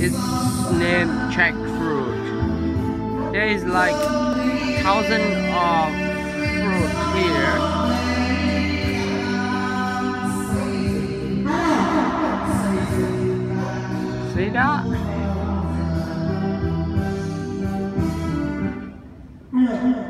It's named Jackfruit. There is like thousands of fruit here. See that?